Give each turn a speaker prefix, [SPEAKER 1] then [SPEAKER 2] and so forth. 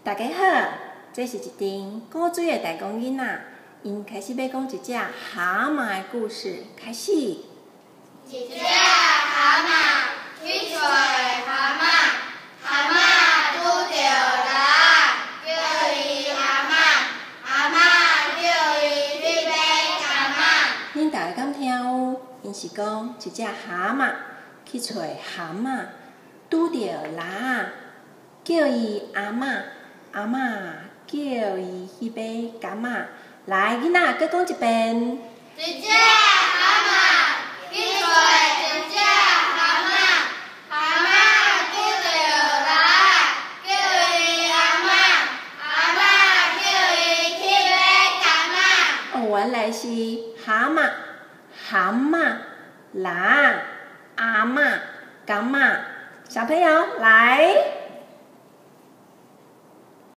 [SPEAKER 1] 大家好，这是一阵古水的大公囡仔，因开始要讲一只蛤蟆的故事。开始。
[SPEAKER 2] 一只蛤蟆去找蛤蟆，蛤蟆拄着人，叫伊蛤蟆，蛤蟆叫伊去买蛤蟆。
[SPEAKER 1] 恁大家敢听有？因是讲一只蛤蟆去找蛤蟆，拄着人，叫伊阿嬷，阿嬷叫伊去买柑仔。来，囡仔，再讲一遍。
[SPEAKER 2] 一只蛤蟆去找一只蛤蟆，蛤蟆拄着人，叫伊阿嬷，阿嬷叫伊去买柑仔。
[SPEAKER 1] 哦，原来是蛤蟆、蛤蟆、人、阿嬷、柑仔。小朋友，来。